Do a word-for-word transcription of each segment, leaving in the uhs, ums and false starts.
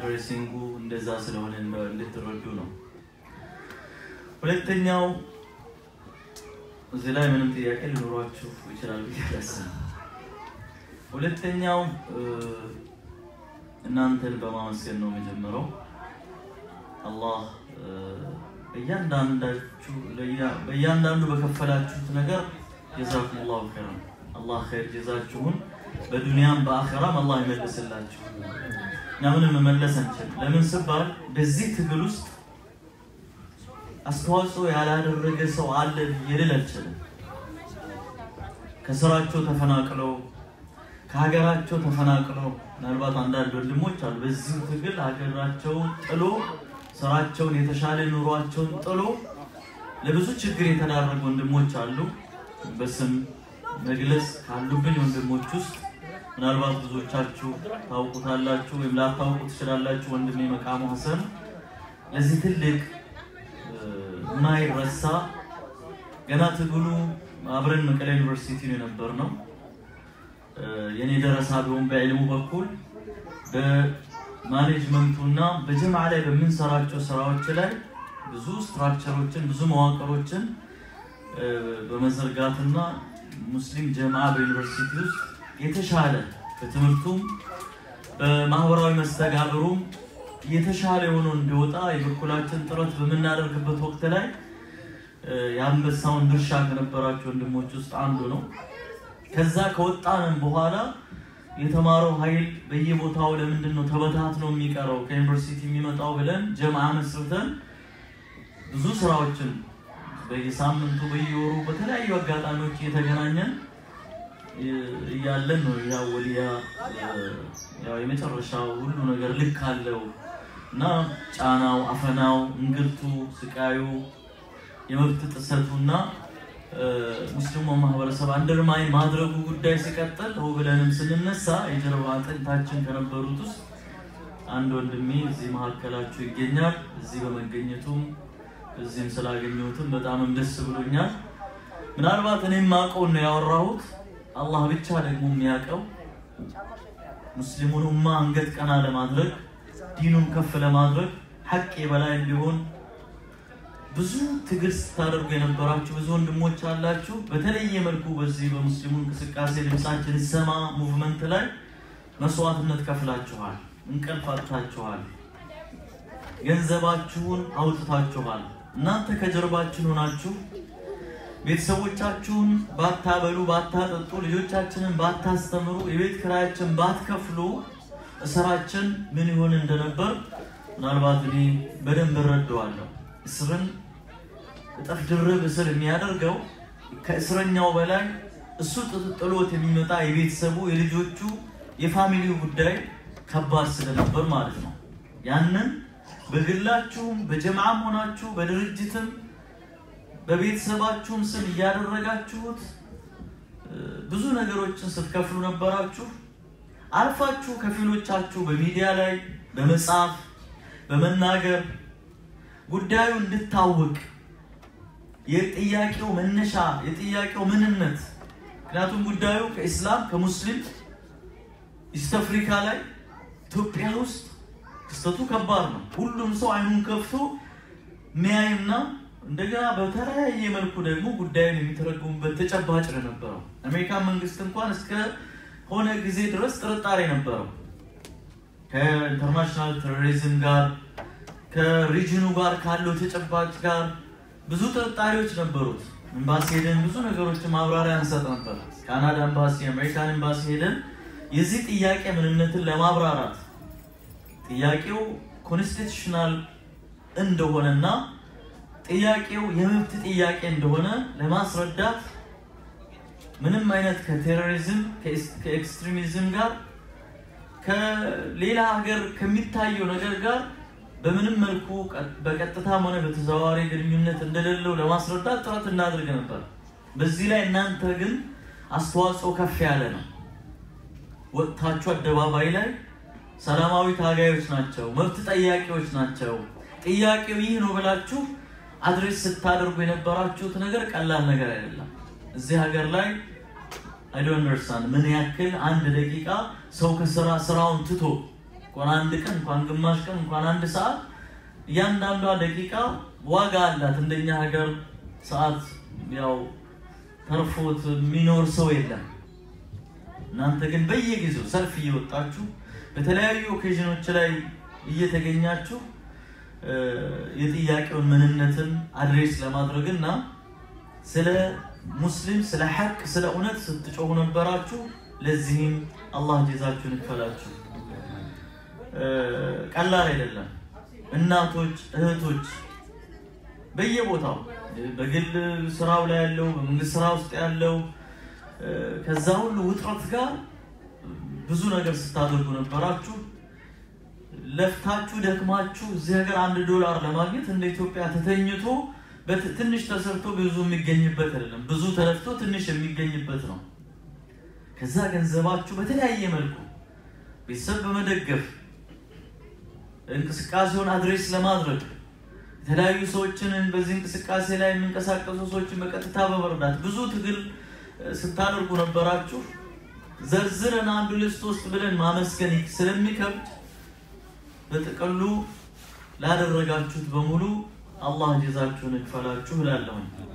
አድሬሲንጉ እንደዛ ስለሆነ እንድትረዱ ነው ሁለተኛው እዚህ ላይ ምንም ጥያቄ ሊኖራችሁ ይችላል ቢያስ ሁለተኛው እናንተን በማመስገን ነው መጀመሪያው አላህ በእያንዳንዳችሁ በእያንዳንዱ በከፈላችሁት ነገር ጀዛኩሙላሁ ኸይራን አላህ ኸይር ጀዛችሁን በዱንያም በአኺራም አላህ ይመልስላችሁ ምንም መመለስ አንችልም ለምን ሲባል በዚህ ትግል ውስጥ አስተዋጽኦ ያላደረገ ሰው አለ ይልል አይችልም ከስራቸው ተፈናቅለው ከሀገራቸው ተፈናቅለው ምናልባት አንዳንድ ወንድሞች አሉ በዚህ ትግል ሀገራቸው ጥሎ ስራቸውን የተሻለ ኑሯቸውን ጥሎ ለብዙ ችግር የተዳረጉ ወንድሞች አሉ በስም መግለጽ ካሉብኝ ወንድሞች ውስጥ ምናልባት ብዙዎቻችሁ ታውቁታላችሁ ወይም ላታውቁት ትችላላችሁ ወንድሜ መቃሙ ሐሰን ለዚህ ትልቅ ማይረሳ ገና ትግሉ አብረን መቀሌ ዩኒቨርሲቲ ነው የነበርነው የኔ ደረሳ ቢሆን በዕልሙ በኩል በማኔጅመንቱና በጀማዓ ላይ በሚንሰራቸው ስራዎች ላይ ብዙ ስትራክቸሮችን ብዙ መዋቅሮችን በመዘርጋትና ሙስሊም ጀማዓ በዩኒቨርሲቲ ውስጥ የተሻለ በትምህርቱም በማህበራዊ መስተጋብሩም የተሻለ ሆኖ እንዲወጣ የበኩላችን ጥረት በመናደርግበት ወቅት ላይ ያንበሳውን ድርሻ ከነበራቸው ወንድሞች ውስጥ አንዱ ነው ከዛ ከወጣን በኋላ የተማረው ኃይል በየቦታው ለምንድን ነው ተበታትኖ የሚቀረው ከዩኒቨርሲቲ የሚመጣው ብለን ጀማዓ መስርተን ብዙ ስራዎችን በየሳምንቱ በየወሩ በተለያዩ አጋጣሚዎች እየተገናኘን ያለን ነው ያው ወሊያ ያው የመጨረሻው ሁሉ ነገር ልክ አለው እና ጫናው አፈናው እንግልቱ ስቃዩ የመብት ጥሰቱና ሙስሊሙ ማህበረሰብ አንደርማይን ማድረጉ ጉዳይ ሲቀጥል ነው ብለንም ስንነሳ የጀርባ አጥንታችን ከነበሩት ውስጥ አንድ ወንድሜ እዚህ መሐከላችሁ ይገኛል እዚህ በመገኘቱም እዚህም ስላገኘሁትም በጣም ደስ ብሎኛል ምናልባት እኔም ማቀው ነው ያወራሁት አላህ ብቻ ደግሞ የሚያቀው ሙስሊሙን ኡማ አንገት ቀና ለማድረግ ዲኑን ከፍ ለማድረግ ሐቅ የበላይ እንዲሆን ብዙ ትግል ስታደርጉ የነበራችሁ ብዙ ወንድሞች አላችሁ በተለየ መልኩ በዚህ በሙስሊሙ እንቅስቃሴ ድምጻችን ሰማ ሙቭመንት ላይ መስዋዕትነት ከፍላችኋል እንቅልፍ አጥታችኋል ገንዘባችሁን አውጥታችኋል እናንተ ከጀርባችን ሆናችሁ ቤተሰቦቻችሁን ባታበሉ ባታጠጡ ልጆቻችንን ባታስተምሩ የቤት ክራያችን ባትከፍሉ እስራችን ምን ይሆን እንደነበር ምናልባት እኔ በደንብ ረዳዋለሁ እስርን እጥፍ ድርብ እስር የሚያደርገው ከእስረኛው በላይ እሱ ጥጥጥሎት የሚመጣ የቤተሰቡ የልጆቹ የፋሚሊው ጉዳይ ከባድ ስለነበር ማለት ነው ያንን በግላችሁም በጀማዓም ሆናችሁ በድርጅትም በቤተሰባችሁም ስም ያደረጋችሁት ብዙ ነገሮችን ስትከፍሉ ነበራችሁ አልፋችሁ ከፊሎቻችሁ በሚዲያ ላይ በመጻፍ በመናገር ጉዳዩ እንድታወቅ የጥያቄው መነሻ የጥያቄው ምንነት ምክንያቱም ጉዳዩ ከእስላም ከሙስሊም ኢስት አፍሪካ ላይ ኢትዮጵያ ውስጥ ክስተቱ ከባድ ነው ሁሉም ሰው አይኑን ከፍቶ ሚያይና እንደገና በተለያየ መልኩ ደግሞ ጉዳዩን የሚተረጉምበት ተጨባጭ ነበር አሜሪካ መንግስት እንኳን እስከ ሆነ ጊዜ ድረስ ጥርጣሬ ነበረው ከኢንተርናሽናል ቴሮሪዝም ጋር ከሪጅኑ ጋር ካለው ተጨባጭ ጋር ብዙ ጥርጣሬዎች ነበሩት ኤምባሲ ሄደን ብዙ ነገሮችን ማብራሪያ አንሰጥ ነበር ካናዳ ኤምባሲ አሜሪካን ኤምባሲ ሄደን የዚህ ጥያቄ ምንነትን ለማብራራት ጥያቄው ኮንስቲቱሽናል እንደሆነና ጥያቄው የመብት ጥያቄ እንደሆነ ለማስረዳት ምንም አይነት ከቴሮሪዝም ከኤክስትሪሚዝም ጋር ከሌላ ሀገር ከሚታየው ነገር ጋር በምንም መልኩ በቀጥታም ሆነ በተዘዋዋሪ ግንኙነት እንደሌለው ለማስረዳት ጥረት እናድርግ ነበር በዚህ ላይ እናንተ ግን አስተዋጽኦ ከፍ ያለ ነው ወጣችሁ አደባባይ ላይ ሰላማዊ ታጋዮች ናቸው መብት ጠያቂዎች ናቸው ጥያቄው ይህ ነው ብላችሁ አድሬስ ስታደርጉ የነበራችሁት ነገር ቀላል ነገር አይደለም እዚህ ሀገር ላይ I don't understand ምን ያክል አንድ ደቂቃ ሰው ከስራ ስራውን ትቶ እንኳን አንድ ቀን እንኳን ግማሽ ቀን እንኳን አንድ ሰዓት ያንዳንዷ ደቂቃ ዋጋ አላት እንደኛ ሀገር ሰዓት ያው ተርፎት ሚኖር ሰው የለም እናንተ ግን በየጊዜው ሰልፍ እየወጣችሁ በተለያዩ ኦኬዥኖች ላይ እየተገኛችሁ የጥያቄውን ምንነትን አድሬስ ለማድረግና ስለ ሙስሊም ስለ ሐቅ ስለ እውነት ስትጮሁ ነበራችሁ ለዚህም አላህ ጀዛችሁን ይክፈላችሁ ቀላል አይደለም እናቶች እህቶች በየቦታው በግል ስራው ላይ ያለው በመንግስት ስራ ውስጥ ያለው ከዛ ሁሉ ውጥረት ጋር ብዙ ነገር ስታደርጉ ነበራችሁ ለፍታችሁ ደክማችሁ እዚህ ሀገር አንድ ዶላር ለማግኘት እንደ ኢትዮጵያ ተተኝቶ በትንሽ ተሰርቶ ብዙ የሚገኝበት አይደለም ብዙ ተለፍቶ ትንሽ የሚገኝበት ነው ከዛ ገንዘባችሁ በተለያየ መልኩ ቤተሰብ በመደገፍ እንቅስቃሴውን አድሬስ ለማድረግ የተለያዩ ሰዎችን በዚህ እንቅስቃሴ ላይ የሚንቀሳቀሱ ሰዎችን በቀጥታ በመርዳት ብዙ ትግል ስታደርጉ ነበራችሁ ዘርዝረን አንዱ ሊስት ውስጥ ብለን ማመስገን ስለሚከብድ በተቀሉ ላደረጋችሁት በሙሉ አላህ ጀዛችሁን ይክፈላችሁ እላለሁ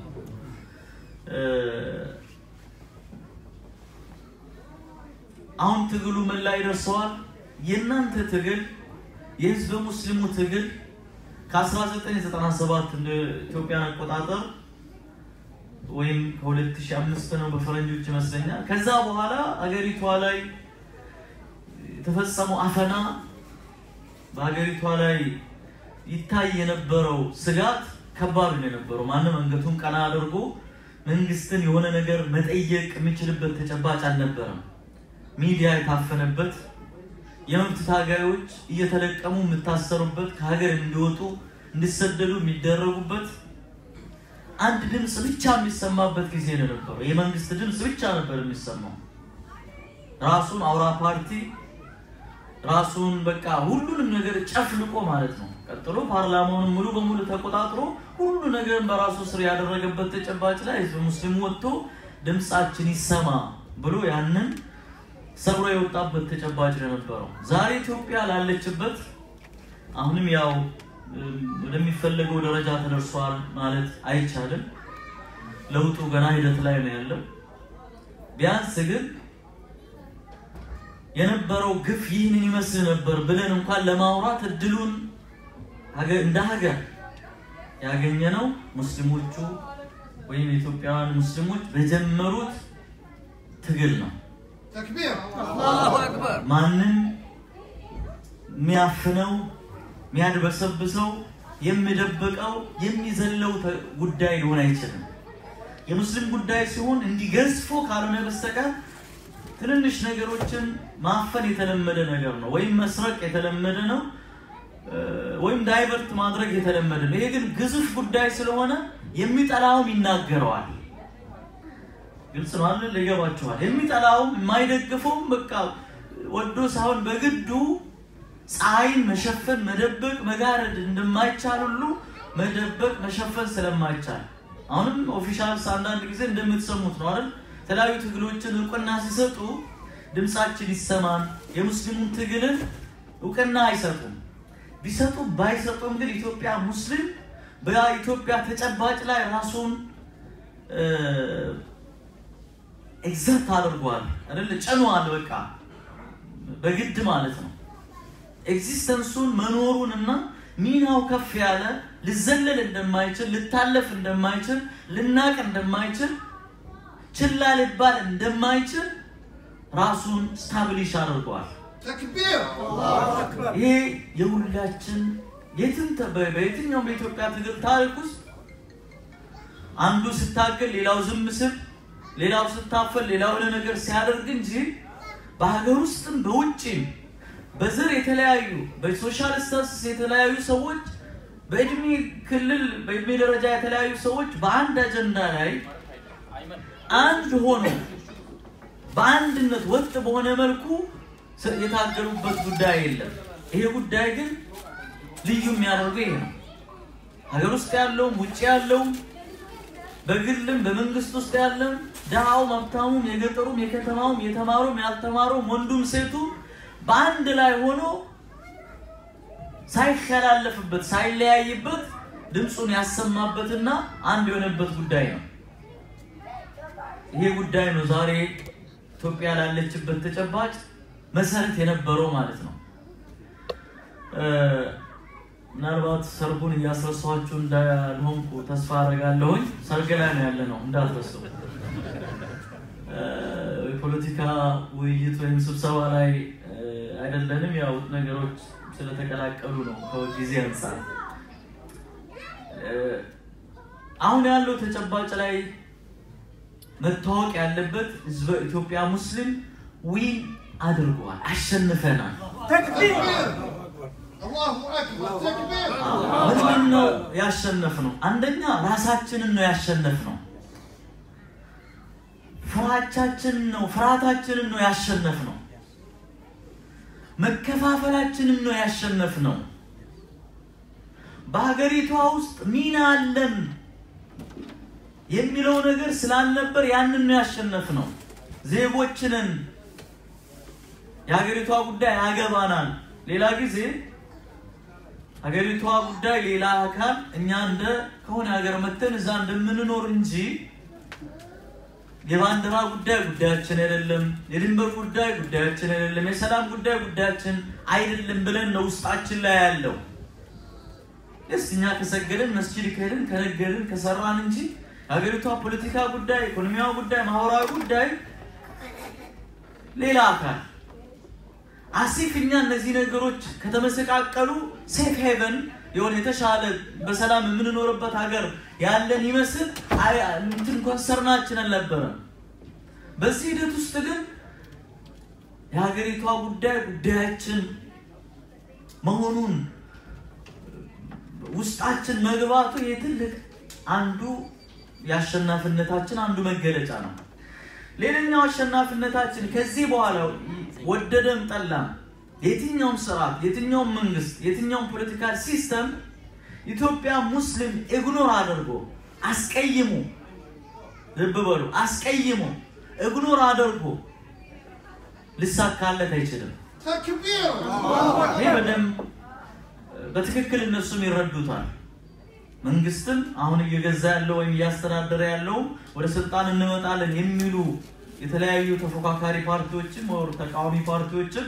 አሁን ትግሉ ምን ላይ ደርሷል የናንተ ትግል የህዝብ ሙስሊሙ ትግል ከ1997 እንደ ኢትዮጵያ አቆጣጠር ወይም ከ2005 ነው በፈረንጆች ይመስለኛል ከዛ በኋላ አገሪቷ ላይ ተፈጸመው አፈና በአገሪቷ ላይ ይታይ የነበረው ስጋት ከባድ ነው የነበረው ማንንም አንገቱን ቀና አድርጎ መንግስትን የሆነ ነገር መጠየቅ የሚችልበት ተጨባጭ አልነበረም ሚዲያ የታፈነበት የመብት ታጋዮች እየተለቀሙ የምታሰሩበት ከሀገር እንዲወጡ እንዲሰደዱ የሚደረጉበት አንድ ድምጽ ብቻ የሚሰማበት ጊዜ ነበር የመንግስት ድምጽ ብቻ ነበር የሚሰማው ራሱን አውራ ፓርቲ ራሱን በቃ ሁሉንም ነገር ጨፍልቆ ማለት ነው ቀጥሎ ፓርላማውን ሙሉ በሙሉ ተቆጣጥሮ ሁሉ ነገር በራሱ ስር ያደረገበት ተጨባጭ ላይ ህዝብ ሙስሊም ወጥቶ ድምጻችን ይሰማ ብሎ ያንን ሰብሮ የወጣበት ተጨባጭ ነበር ዛሬ ኢትዮጵያ ላለችበት አሁንም ያው ወደሚፈልገው ደረጃ ተደርሷል ማለት አይቻልም ለውጡ ገና ሂደት ላይ ነው ያለው ቢያንስ ግን የነበረው ግፍ ይህንን ይመስል ነበር ብለን እንኳን ለማውራት እድሉን ሀገር እንደ ሀገር ያገኘነው ሙስሊሞቹ ወይም ኢትዮጵያውያን ሙስሊሞች በጀመሩት ትግል ነው ተክቢር አላሁ አክበር ማንንም ሚያፍነው ሚያድበሰብሰው የሚደብቀው የሚዘለው ጉዳይ ሊሆን አይችልም የሙስሊም ጉዳይ ሲሆን እንዲገዝፎ ካልሆነ በስተቀር ትንንሽ ነገሮችን ማፈን የተለመደ ነገር ነው ወይም መስረቅ የተለመደ ነው ወይም ዳይቨርት ማድረግ የተለመደ ነው ይሄ ግን ግዙፍ ጉዳይ ስለሆነ የሚጠላውም ይናገረዋል ግልጽ ነው አይደል ለገባችኋል የሚጠላውም የማይደግፈውም በቃ ወዶ ሳይሆን በግዱ ፀሐይን መሸፈን መደበቅ መጋረድ እንደማይቻል ሁሉ መደበቅ መሸፈን ስለማይቻል አሁንም ኦፊሻል ስታንዳርድ ጊዜ እንደምትሰሙት ነው አይደል ተላዩ ትግሎችን እውቅና ሲሰጡ ድምጻችን ይሰማን የሙስሊሙን ትግልን እውቅና አይሰጡም ቢሰጡ ባይሰጡም ግን ኢትዮጵያ ሙስሊም በኢትዮጵያ ተጨባጭ ላይ ራሱን ኤግዛክት አድርጓል አይደል ጨኗል በቃ በግድ ማለት ነው ኤግዚስተንሱን መኖሩንና ሚናው ከፍ ያለ ልዘለል እንደማይችል ልታለፍ እንደማይችል ልናቅ እንደማይችል ችላ ሊባል እንደማይችል ራሱን ስታብሊሽ አድርጓል ተክቢር አላሁ አክበር ይሄ የሁላችን የትም በየትኛው በኢትዮጵያ ትግል ታሪክ ውስጥ አንዱ ስታገል ሌላው ዝም ሲል ሌላው ስታፈል ሌላው ለነገር ሲያደርግ እንጂ በሀገር ውስጥም በውጭም በዘር የተለያዩ በሶሻል ስታተስ የተለያዩ ሰዎች በእድሜ ክልል በእድሜ ደረጃ የተለያዩ ሰዎች በአንድ አጀንዳ ላይ አንድ ሆኖ በአንድነት ወጥ በሆነ መልኩ የታገሉበት ጉዳይ የለም ይሄ ጉዳይ ግን ልዩ የሚያደርገው ይሄ ነው ሀገር ውስጥ ያለው ውጭ ያለው በግልም በመንግስት ውስጥ ያለው ዳው መብታሙም የገጠሩም የከተማውም የተማሩም ያልተማሩም ወንዱም ሴቱ በአንድ ላይ ሆኖ ሳይከላለፍበት ሳይለያይበት ድምጹን ያሰማበትና አንድ የሆነበት ጉዳይ ነው ይሄ ጉዳይ ነው ዛሬ ኢትዮጵያ ላለችበት ተጨባጭ መሰረት የነበረው ማለት ነው ምናልባት ሰርጉን ያስረሳችሁ እንዳልሆንኩ ተስፋ አደርጋለሁ ሰርግ ላይ ነው ያለነው እንዳትረሱ ፖለቲካ ውይይት ወይም ስብሰባ ላይ አይደለንም ያው ነገሮች ስለተቀላቀሉ ነው ከጊዜ አንፃር አሁን ያለው ተጨባጭ ላይ መታወቅ ያለበት ህዝበ ኢትዮጵያ ሙስሊም ዊን አድርጓል አሸንፈናል ተክቢር አላሁ አክበር ተክቢር ምንድነው ያሸነፍነው አንደኛ ራሳችንን ነው ያሸነፍነው ፍራቻችን ነው ፍራታችንን ነው ያሸነፍነው መከፋፈላችንን ነው ያሸነፍነው በሀገሪቷ ውስጥ ሚና አለን የሚለው ነገር ስላልነበር ያንን ነው ያሸነፍነው ዜጎችንን የሀገሪቷ ጉዳይ ያገባናል ሌላ ጊዜ ሀገሪቷ ጉዳይ ሌላ አካል እኛ እንደ ከሆነ ሀገር መተን እዛ እንደምንኖር እንጂ የባንዲራ ጉዳይ ጉዳያችን አይደለም የድንበር ጉዳይ ጉዳያችን አይደለም የሰላም ጉዳይ ጉዳያችን አይደለም ብለን ነው ውስጣችን ላይ ያለው እስኛ ከሰገደን መስጂድ ከሄድን ከነገርን ከሰራን እንጂ ሀገሪቷ ፖለቲካ ጉዳይ ኢኮኖሚያዊ ጉዳይ ማህበራዊ ጉዳይ ሌላ አካል አሲፍኛ እነዚህ ነገሮች ከተመሰቃቀሉ ሴፍ ሄቨን የሆነ የተሻለ በሰላም የምንኖርበት ሀገር ያለን ይመስል አይ እንትን ኮንሰርናችን አልነበረ በዚህ ሂደት ውስጥ ግን የሀገሪቷ ጉዳይ ጉዳያችን መሆኑን ውስጣችን መግባቱ የትልቅ አንዱ ያሸናፊነታችን አንዱ መገለጫ ነው ሌላኛው አሸናፊነታችን ከዚህ በኋላ ወደደም ጠላም የትኛውም ስርዓት የትኛውም መንግስት የትኛውም ፖለቲካል ሲስተም ኢትዮጵያ ሙስሊም ኢግኖር አድርጎ አስቀይሙ ልብበሉ አስቀይሙ ኢግኖር አድርጎ ልሳካለት አይችልም ተክቢር ይሄም በትክክል እነሱም ይረዱታል መንግስትም አሁን እየገዛ ያለው ወይ ያስተዳደረ ያለው ወደ ስልጣን እንመጣለን የሚሉ የተለያዩ ተፎካካሪ ፓርቲዎችም ወር ተቃዋሚ ፓርቲዎችም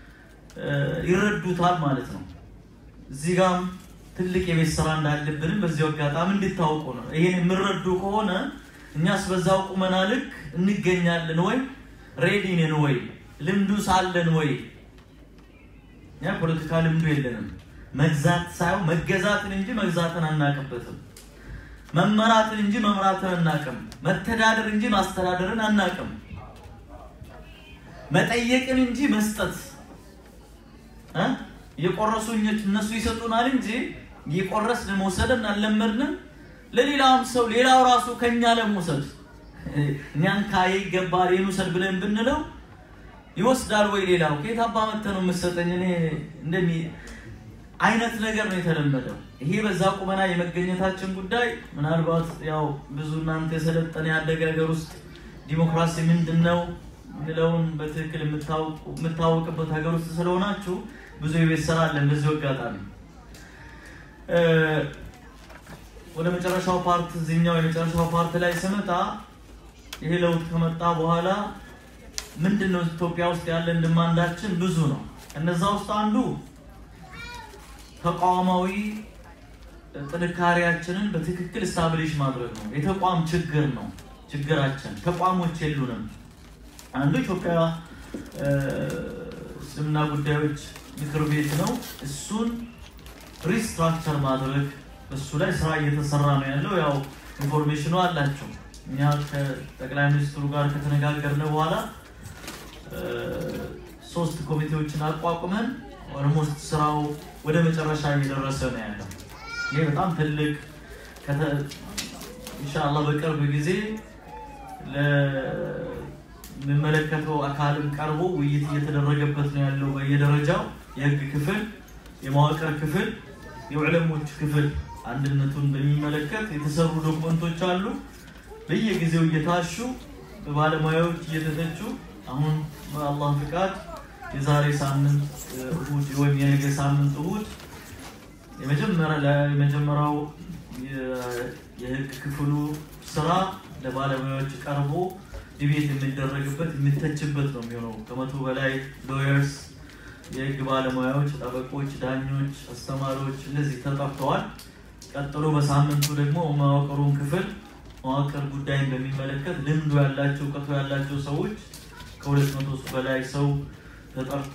ይረዱታል ማለት ነው እዚህ ጋር ትልቅ የቤት ስራ እንዳለብን በዚህ አጋጣሚ እንድታውቁ ነው ይሄን ምረዱ ከሆነ እኛስ በዛው ቁመና ልክ እንገኛለን ወይ ሬዲ ነን ወይ ልምዱ ሳለን ወይ ያ ፖለቲካ ልምዱ የለንም መግዛት ሳይሆን መገዛትን እንጂ መግዛትን አናቀበትም መመራትን እንጂ መምራትን አናቀም መተዳደር እንጂ ማስተዳደርን አናቀም መጠየቅን እንጂ መስጠት እ የቆረሱኝ እነሱ ይሰጡናል እንጂ ይቆረስን መውሰድን አልለመድንም ለሌላውም ሰው ሌላው ራሱ ከኛ ለመውሰድ እኛን ካይ ገባር የኑሰድ ብለን ብንለው ይወስዳል ወይ ሌላው ከታባ መተኑ መስጠኝ እኔ እንደሚ አይነት ነገር ነው የተለመደው ይሄ በዛ ቁመና የመገኘታችን ጉዳይ ምናልባት ያው ብዙ እናንተ የሰለጠነ ያደጋገር ውስጥ ዲሞክራሲ ምንድነው ለውን በትክክል የምታውቁ የምታውቁበት ሀገር ውስጥ ስለሆናችሁ ብዙ የቤት ስራ አለ እንደዚህ ወጋጣን እ ወደ መጨረሻው ፓርት እዚህኛው የመጨረሻው ፓርት ላይ ስመጣ ይሄ ለውጥ ከመጣ በኋላ ምንድነው ኢትዮጵያ ውስጥ ያለ እንደማንዳችን ብዙ ነው እነዛ ውስጥ አንዱ ተቋማዊ ጥንካሬያችንን በትክክል ስታብሊሽ ማድረግ ነው የተቋም ችግር ነው ችግራችን ተቋሞች የሉንም አንዱ ኢትዮጵያ ስምና ጉዳዮች ምክር ቤት ነው እሱን ሪስትራክቸር ማድረግ እሱ ላይ ስራ እየተሰራ ነው ያለው ያው ኢንፎርሜሽኑ አላችሁ እኛ ከጠቅላይ ሚኒስትሩ ጋር ከተነጋገርነው በኋላ ሶስት ኮሚቴዎችን አቋቁመን ኦልሞስት ስራው ወደ መጨረሻ እየደረሰ ነው ያለው ይሄ በጣም ትልቅ ከተ ኢንሻአላህ በቅርብ ጊዜ ለመመለከተው አካልም ቀርቦ ውይይት እየተደረገበት ነው ያለው በየደረጃው የህግ ክፍል የመዋቅር ክፍል የዑለሞች ክፍል አንድነቱን በሚመለከት የተሰሩ ዶክመንቶች አሉ በየጊዜው እየታሹ በባለሙያዎች እየተተቹ አሁን በአላህ ፍቃድ የዛሬ ሳምንት እሁድ ወይም የነገ ሳምንት እሁድ የመጀመሪያ የመጀመሪያው የህግ ክፍሉ ስራ ለባለሙያዎች ቀርቦ ዲቤት የሚደረግበት የሚተችበት ነው የሚሆነው ከመቶ በላይ ሎየርስ የህግ ባለሙያዎች ጠበቆች ዳኞች አስተማሪዎች እነዚህ ተጠርተዋል ቀጥሎ በሳምንቱ ደግሞ መዋቅሩን ክፍል መዋቅር ጉዳይን በሚመለከት ልምዱ ያላቸው ቀጥቶ ያላቸው ሰዎች ከሁለት መቶ በላይ ሰው ተጠርቶ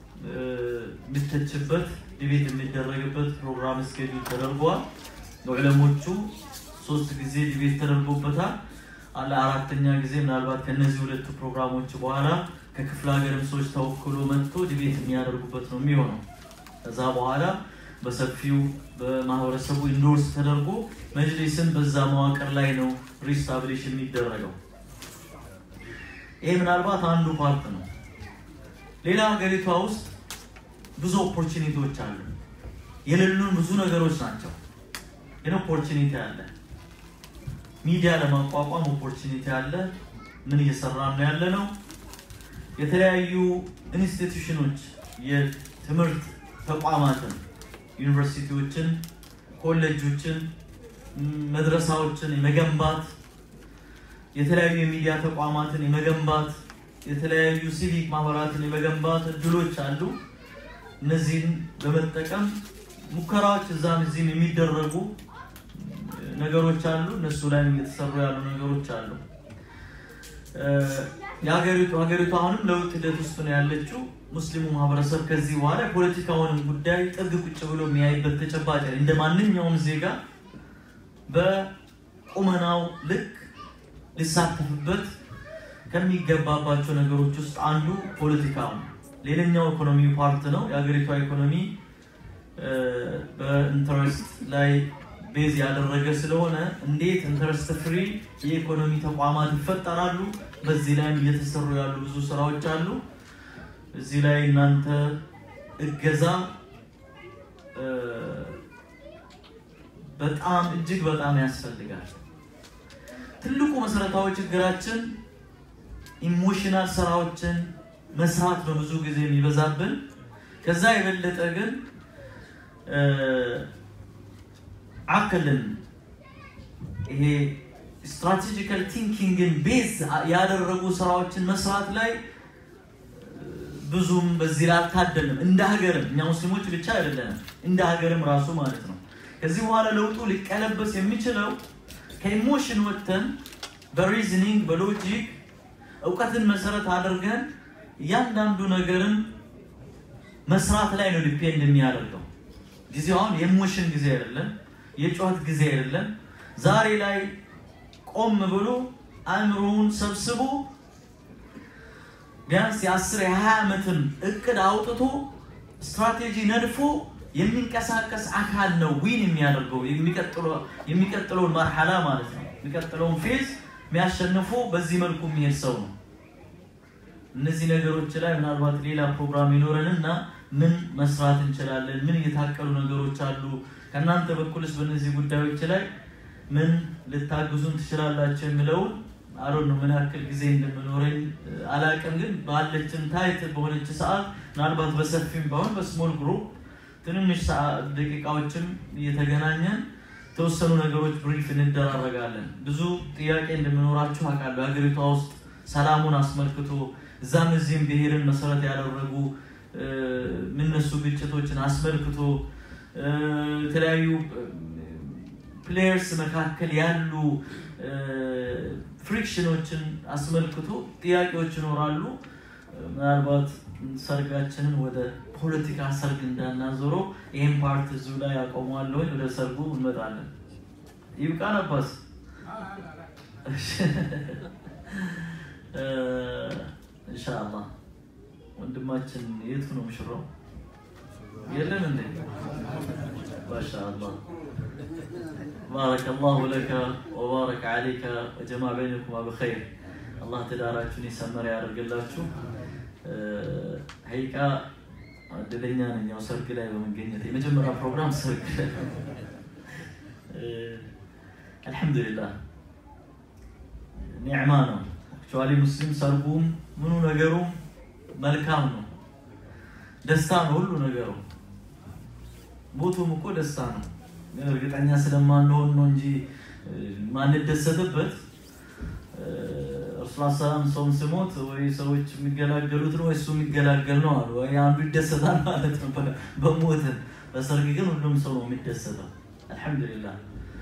የሚተችበት ዲቤት የሚደረግበት ፕሮግራም ስኬጁል ተደርጓል ዑለሞቹ ሶስት ጊዜ ዲቤት ተደርጎበታል አለ አራተኛ ጊዜ ምናልባት ከነዚህ ሁለት ፕሮግራሞች በኋላ ከክፍለ ሀገርም ሰዎች ተወክሎ መጥቶ ዲቤት የሚያደርጉበት ነው የሚሆነው ከዛ በኋላ በሰፊው በማህበረሰቡ ኢንዶርስ ተደርጎ መጅሊስን በዛ መዋቅር ላይ ነው ሪስታብሊሽ የሚደረገው ይሄ ምናልባት አንዱ ፓርት ነው ሌላ ሀገሪቷ ውስጥ ብዙ ኦፖርቹኒቲዎች አሉ የሌሉን ብዙ ነገሮች ናቸው የነ ኦፖርቹኒቲ አለ ሚዲያ ለማቋቋም ኦፖርቹኒቲ አለ ምን እየሰራን ነው ያለነው የተለያዩ ኢንስቲትዩሽኖች የትምህርት ተቋማትን ዩኒቨርሲቲዎችን ኮሌጆችን መድረሳዎችን የመገንባት የተለያዩ የሚዲያ ተቋማትን የመገንባት የተለያዩ ሲቪክ ማህበራትን የመገንባት እድሎች አሉ እነዚህን በመጠቀም ሙከራዎች እዛም እዚህም የሚደረጉ ነገሮች አሉ እነሱ ላይ እየተሰሩ ያሉ ነገሮች አሉ ያገሪቱ ሀገሪቱ አሁንም ለውጥ ሂደት ውስጥ ነው ያለችው ሙስሊሙ ማህበረሰብ ከዚህ በኋላ ፖለቲካውን ጉዳይ ጥግ ቁጭ ብሎ የሚያይበት ተጨባጭ እንደማንኛውም ዜጋ በቁመናው ልክ ሊሳተፍበት ከሚገባባቸው ነገሮች ውስጥ አንዱ ፖለቲካው ሌላኛው ኢኮኖሚ ፓርት ነው የሀገሪቱ ኢኮኖሚ በኢንተረስት ላይ ቤዝ ያደረገ ስለሆነ እንዴት ኢንተረስት ፍሪ የኢኮኖሚ ተቋማት ይፈጠራሉ በዚህ ላይ እየተሰሩ ያሉ ብዙ ስራዎች አሉ እዚህ ላይ እናንተ እገዛ በጣም እጅግ በጣም ያስፈልጋል ትልቁ መሰረታዊ ችግራችን ኢሞሽናል ስራዎችን መስራት ነው ብዙ ጊዜ የሚበዛብን ከዛ የበለጠ ግን አከልን ይሄ ስትራቴጂካል ቲንኪንግን ቤዝ ያደረጉ ስራዎችን መስራት ላይ ብዙም በዚህ ላይ ታደለም እንደ ሀገርም እኛ ሙስሊሞች ብቻ አይደለም እንደ ሀገርም ራሱ ማለት ነው ከዚህ በኋላ ለውጡ ሊቀለበስ የሚችለው ከኢሞሽን ወጥተን በሪዝኒንግ በሎጂክ እውቀትን መሰረት አድርገን ያንዳንዱ ነገርን መስራት ላይ ነው ዲፔንድ የሚያደርገው ጊዜው አሁን የኢሞሽን ጊዜ አይደለም የጨዋታ ጊዜ አይደለም ዛሬ ላይ ቆም ብሎ አእምሮውን ሰብስቦ ቢያንስ የአስር የሃያ ዓመትን እቅድ አውጥቶ ስትራቴጂ ነድፎ የሚንቀሳቀስ አካል ነው ዊን የሚያደርገው የሚቀጥለው የሚቀጥለው መርሐላ ማለት ነው የሚቀጥለው ፌዝ የሚያሸንፉ በዚህ መልኩ የሚሄድ ሰው ነው እነዚህ ነገሮች ላይ ምናልባት ሌላ ፕሮግራም ይኖረንና ምን መስራት እንችላለን ምን የታቀሉ ነገሮች አሉ ከናንተ በኩልስ በእነዚህ ጉዳዮች ላይ ምን ልታግዙን ትችላላችሁ የሚለው አሮን ነው ምን ያክል ጊዜ እንደምኖረኝ አላቀም ግን ባለችን ታይት በሆነች ሰዓት ምናልባት በሰፊም ባሆን በስሞል ግሩፕ ትንንሽ ደቂቃዎችም እየተገናኘን ተወሰኑ ነገሮች ብሪፍ እንደራረጋለን ብዙ ጥያቄ እንደምኖራችሁ አቃለሁ ሀገሪቷ ውስጥ ሰላሙን አስመልክቶ እዛም እዚህም ብሔርን መሰረት ያደረጉ ምንነሱ ግጭቶችን አስመልክቶ የተለያዩ ፕሌየርስ መካከል ያሉ ፍሪክሽኖችን አስመልክቶ ጥያቄዎች ይኖራሉ ምናልባት ሰርጋችንን ወደ ፖለቲካ ሰርግ እንዳናዞሮ ይሄን ፓርት እዙ ላይ ያቆማለሁ ወደ ሰርጉ እንመጣለን ይብቃና ፓስ ኢንሻአላህ ወንድማችን የት ነው ምሽራው የለም እንዴ ማሻአላህ بارك الله لك وبارك عليك وجمع بينكم بخير الله تداركني سمر يا رجلاችሁ هيك እድለኛ ነኝ ያው ሰርግ ላይ በመገኘት የመጀመሪያ ፕሮግራም ሰርግ አልহামዱሊላህ ኒዕማ ነው አክቹአሊ ሙስሊም ሰርጉም ምኑ ነገሩ መልካም ነው ደስታ ነው ሁሉ ነገሩ ሞቱም እኮ ደስታ ነው እርግጠኛ ስለማንሆን ነው እንጂ ማን ደሰተበት ረሱላህ ሰላም ሰው ሲሞት ወይ ሰዎች የሚገላገሉት ነው እሱ የሚገላገል ነው አሉ ወይ አንዱ ይደሰታል ማለት ነው በሞት በሰርግ ግን ሁሉም ሰው ነው የሚደሰተው አልহামዱሊላህ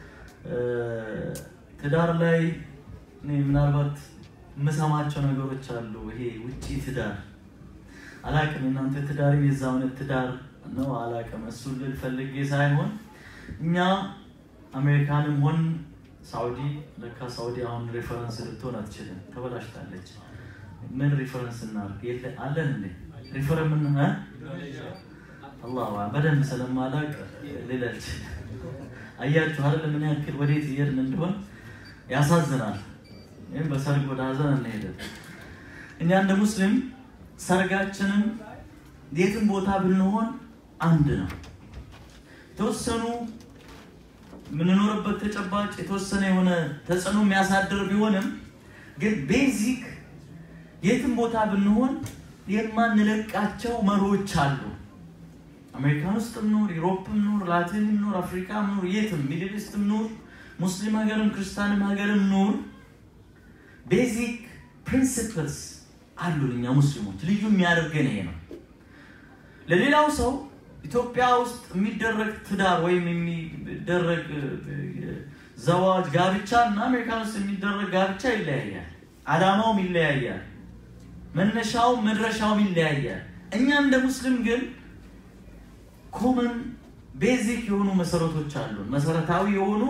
ትዳር ላይ ምናልባት መሰማቸው ነገሮች አሉ ይሄ ውጪ ትዳር አላቅም እናንተ ትዳር የዛውን ትዳር ነው አላቅም እሱ ልፈልግ ሳይሆን እኛ አሜሪካንም ሆን ሳውዲ ለካ ሳውዲ አሁን ሬፈረንስ ልትሆን አትችልም ተበላሽታለች ምን ሬፈረንስ እናርግ አለን እንዴ ሬፈረንስ ምን እ አላህ በደም ስለማላቅ ሌላች አያችሁ አይደል ምን ያክል ወዴት ይሄድን እንደሆነ ያሳዝናል ይሄን በሰርግ ወደ ሀዘን እንሄዳለን እኛ እንደ ሙስሊም ሰርጋችንን የትም ቦታ ብንሆን አንድ ነው ተወሰኑ ምንኖርበት ተጨባጭ የተወሰነ የሆነ ተጽዕኖ የሚያሳድር ቢሆንም ግን ቤዚክ የትም ቦታ ብንሆን የማንለቃቸው መሮች አሉ አሜሪካን ውስጥም ኖር ዩሮፕም ኖር ላቲንም ኖር አፍሪካም ኖር የትም ሚድል ኢስትም ኖር ሙስሊም ሀገርም ክርስቲያንም ሀገርም ኖር ቤዚክ ፕሪንሲፕልስ አሉኛ ሙስሊሞች ልዩ የሚያደርገን ይሄ ነው ለሌላው ሰው ኢትዮጵያ ውስጥ የሚደረግ ትዳር ወይም የሚደረግ ዘዋጅ ጋብቻና አሜሪካን ውስጥ የሚደረግ ጋብቻ ይለያያል አላማው ይለያያል መነሻው መድረሻው ይለያያል እኛ እንደ ሙስሊም ግን ኮመን ቤዚክ የሆኑ መሰረቶች አሉ መሰረታዊ የሆኑ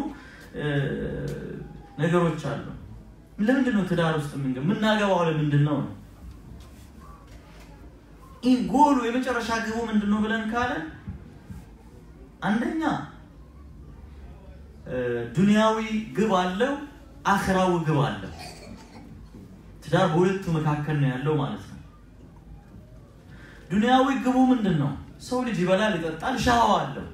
ነገሮች አሉ ለምንድን ነው ትዳር ውስጥ ምን ምናገባው ለምንድነው ነው ኢንጎሉ የመጨረሻ ግቡ ምንድነው ብለን ካለ አንደኛ ዱንያዊ ግብ አለው አኺራዊ ግብ አለው ትዳር በሁለቱ መካከል ነው ያለው ማለት ነው ዱንያዊ ግቡ ምንድነው ሰው ልጅ ይበላል ይጠጣል ሻዋ አለው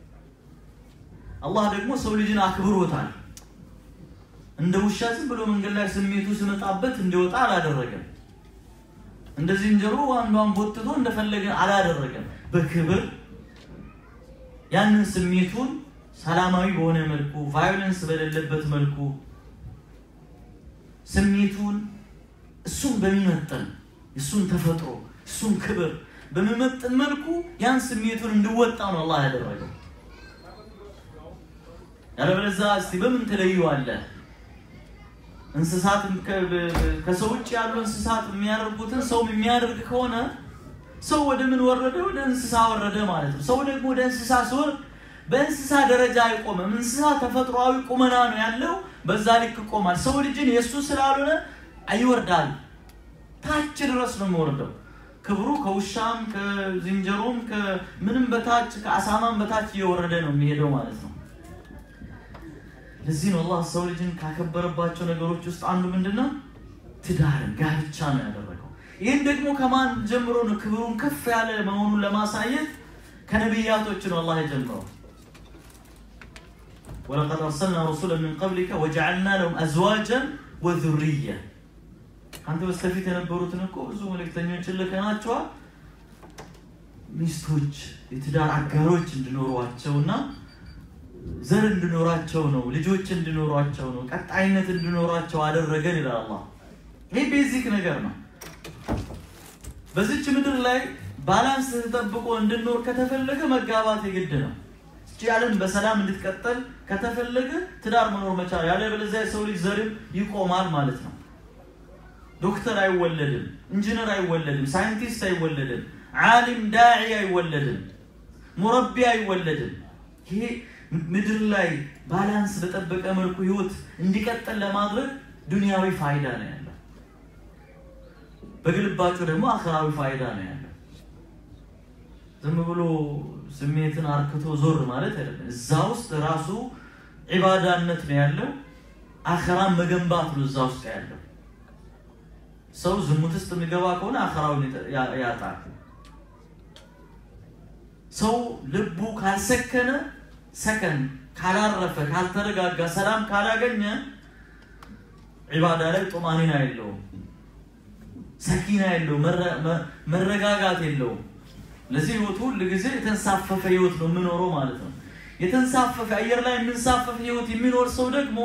አላህ ደግሞ ሰው ልጅን አክብሮታል እንደ ውሻ ዝም ብሎ መንገድ ላይ ስሜቱ ሲመጣበት እንዲወጣ አላደረገም እንደዚህ እንጀሮ አንዷን ቦትቶ እንደፈለገ አላደረገም በክብር ያንን ስሜቱን ሰላማዊ በሆነ መልኩ ቫዮለንስ በሌለበት መልኩ ስሜቱን እሱን በሚመጥን እሱን ተፈጥሮ እሱን ክብር በሚመጥን መልኩ ያን ስሜቱን እንዲወጣ ነው አላህ ያደረገው ያለበለዛ እስቲ በምን ተለዩዋለህ እንስሳት ከሰዎች ያሉ እንስሳት የሚያደርጉትን ሰው የሚያደርግ ከሆነ ሰው ወደ ምን ወረደ ወደ እንስሳ ወረደ ማለት ነው ሰው ደግሞ ወደ እንስሳ ሲወርድ በእንስሳ ደረጃ አይቆምም እንስሳ ተፈጥሯዊ ቁመና ነው ያለው በዛ ልክ ቆማል ሰው ልጅን የሱ ስላልሆነ አይወርዳል ታች ድረስ ነው የሚወርደው ክብሩ ከውሻም ከዝንጀሮም ከምንም በታች ከአሳማም በታች እየወረደ ነው የሚሄደው ማለት ነው ለዚህ ነው አላህ ሰው ልጅን ካከበረባቸው ነገሮች ውስጥ አንዱ ምንድነው ትዳር ጋብቻ ነው ያደረገው ይሄን ደግሞ ከማን ጀምሮ ነው ክብሩን ከፍ ያለ መሆኑን ለማሳየት ከነብያቶች ነው አላህ የጀመረው ولقد ارسلنا رسلا من قبلك وجعلنا لهم ازواجا وذريه አንተ በስተፊት የነበሩትን እኮ ብዙ መልእክተኞች ልከናቸው ሚስቶች የትዳር አጋሮች እንዲኖሯቸውና ዘር እንዲኖራቸው ነው ልጆች እንዲኖራቸው ነው ቀጣይነት እንዲኖራቸው አደረገን ይላል አላህ ይሄ ቤዚክ ነገር ነው በዚች ምድር ላይ ባላንስ ተጠብቆ እንድንኖር ከተፈለገ መጋባት የግድ ነው ጃለን በሰላም እንድትቀጥል ከተፈለገ ትዳር መኖር መቻል ያለ በለዚያ ሰው ልጅ ዘር ይቆማል ማለት ነው ዶክተር አይወለድም ኢንጂነር አይወለድም ሳይንቲስት አይወለድም ዓሊም ዳዒ አይወለድም ሙረቢ አይወለድም ይሄ ምድር ላይ ባላንስ በተጠበቀ መልኩ ህይወት እንዲቀጥል ለማድረግ ዱንያዊ ፋይዳ ነው ያለው በግልባጩ ደግሞ አኺራዊ ፋይዳ ነው ያለው ዝም ብሎ ስሜትን አርክቶ ዞር ማለት አይደለም እዛ ውስጥ ራሱ ዒባዳነት ነው ያለው አኺራን መገንባት ነው እዛ ውስጥ ያለው ሰው ዝሙት ውስጥ የሚገባ ከሆነ አኺራውን ያጣል ሰው ልቡ ካልሰከነ ሰከን ካላረፈ ካልተረጋጋ ሰላም ካላገኘ ዒባዳ ላይ ጦማኒና የለው ሰኪና የለው መረጋጋት የለው ለዚህ ህይወቱ ለጊዜ የተንሳፈፈ ህይወት ነው ምኖረው ማለት ነው የተንሳፈፈ አየር ላይ ምንሳፈፈ ህይወት የሚኖር ሰው ደግሞ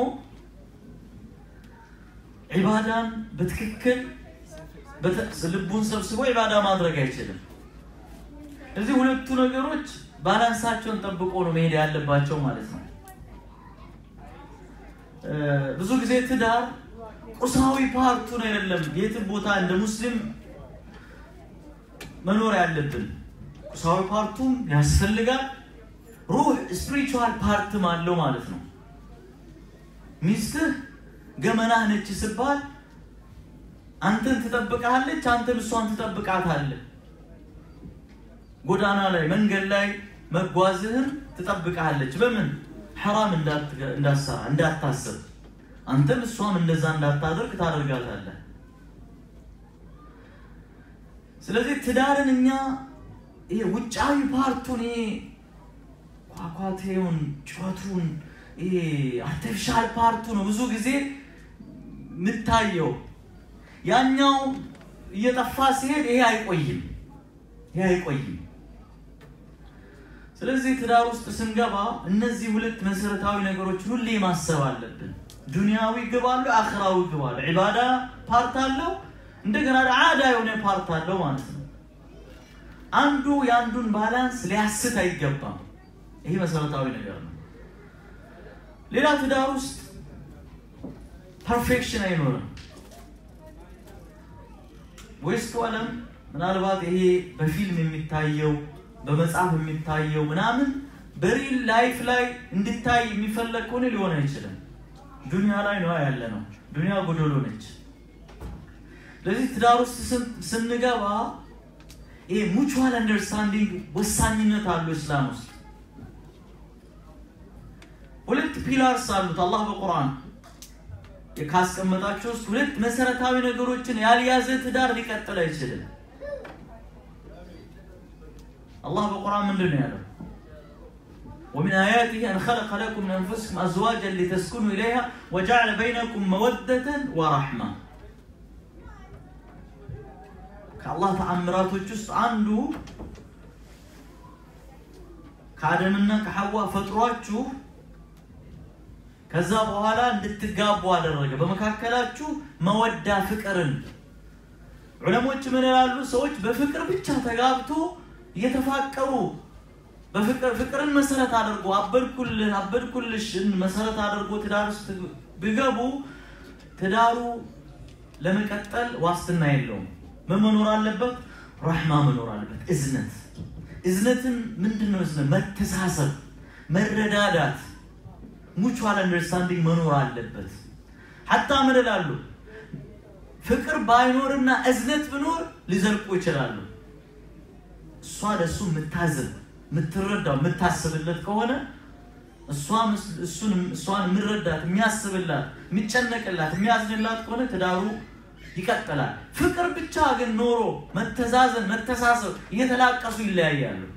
ኢባዳን በትክክል በልቡን ሰብስቦ ኢባዳ ማድረግ አይችልም እዚህ ሁለቱ ነገሮች ባላንሳቸውን ጠብቆ ነው መሄድ ያለባቸው ማለት ነው ብዙ ጊዜ ትዳር ቁሳዊ ፓርቱ ነው አይደለም የት ቦታ እንደ ሙስሊም መኖር ያለብን ቁሳዊ ፓርቱም ያስፈልጋል ሩህ ስፒሪቹዋል ፓርትም አለው ማለት ነው ሚስትህ ገመናህ ነች ሲባል አንተን ትጠብቃለች አንተም እሷን ትጠብቃታለህ ጎዳና ላይ መንገድ ላይ መጓዝህን ትጠብቃለች በምን حرام እንዳትሰራ እንዳታስብ አንተም እሷም እንደዛ እንዳታደርግ ታደርጋታለህ ስለዚህ ትዳርንኛ ይሄ ውጫዊ ፓርቱን ይሄ ቋቋቴውን ጮቱን ይሄ አርቲፊሻል ፓርቱ ነው ብዙ ጊዜ ምታየው ያኛው እየጠፋ ሲሄድ ይሄ አይቆይም ይሄ አይቆይም ስለዚህ ትዳር ውስጥ ስንገባ እነዚህ ሁለት መሰረታዊ ነገሮች ሁሉ ማሰብ አለብን ዱንያዊ ግብ አለው አኺራዊ ግብ አለው ኢባዳ ፓርት አለው እንደገና አዳ የሆነ ፓርት አለው ማለት ነው አንዱ ያንዱን ባላንስ ሊያስት አይገባም ይሄ መሰረታዊ ነገር ነው ሌላ ትዳር ውስጥ ፐርፌክሽን አይኖርም ወይስ ወለም ምናልባት ይሄ በፊልም የሚታየው በመጽሐፍ የሚታየው ምናምን በሪል ላይፍ ላይ እንድታይ የሚፈልግ ሆነ ሊሆን አይችልም ዱንያ ላይ ነው ያለ ነው ዱንያ ጎዶሎ ነች ለዚህ ትዳር ውስጥ ስንገባ ይሄ ሙቹዋል አንደርስታንዲንግ ወሳኝነት አለው እስላም ውስጥ ሁለት ፒላርስ አሉት አላህ በቁርአን የካስቀመጣቸው ሁለት መሰረታዊ ነገሮችን ያልያዘ ትዳር ሊቀጥል አይችልም الله بالقرآن من دنيا له ومن آياته أن خلق لكم من أنفسكم أزواجا لتسكنوا إليها وجعل بينكم مودة ورحمة كالله تعمرات وجست عنده كعدمنا كحواء فتراتشو كذا بوالا نتقابوا على الرجل بمكاكلاتشو مودة فكرا علماء من يقولوا سويت بفكر بيتشا تقابتو يتفكروا بفكر فكرن مسألة عدرقو عبر كل عبر كل شيء مسألة عدرقو تدارس بيجابو تدارو لما يقتل واستنا يلوم من منور على البت رحمة منور على البت إذنت إذنت من دون إذن ما تساسب ما الردادات mutual understanding منور على البت حتى من الألو فكر باينورنا إذنت بنور لزرقو يشلالو الصاد السون متازل متردد متحسب اللي كونه الصوام السون الصوان مردات مياسب الله متشنك الله ميازن الله كونه تدارو يكتلا فكر بتشاغن نورو متزازن متساسل يتلاقصوا يلያያሉ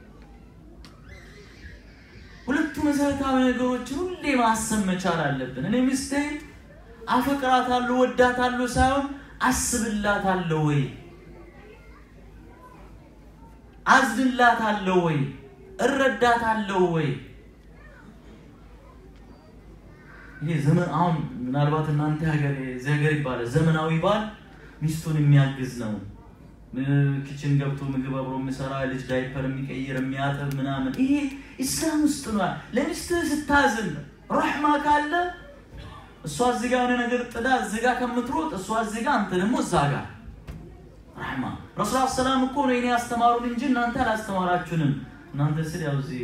ሁለቱ መሰረታዊ ነገሮች ሁሌ ማሰብ መቻል አለብን እኔ ሚስቴ አፈቅራታለሁ ወዳታለሁ ሳይሆን አስብላታለሁ ወይ አዝንላታለሁ ወይ እረዳታለሁ ወይ ይሄ ዘመን አሁን ምናልባት እናንተ ሀገር ዘገር ይባላል ዘመናዊ ባል ሚስቱን የሚያግዝ ነው ኪችን ገብቶ ምግብ አብሮ የሚሰራ ልጅ ዳይፐር የሚቀይር የሚያጠብ ምናምን ይሄ እስላም ውስጥ ነው ለሚስት ስታዝን ረህማ ካለ እሷ እዚህ ጋር የሆነ ነገር ጥዳ እዚህ ጋር ከምትሮጥ እሷ እዚህ ጋር አንተ ደግሞ እዛ ጋር رحمة رسول الله صلى الله عليه وسلم يقول إني أستمرون من جنة أنت لا استمراتشون أنت سيدي أوزي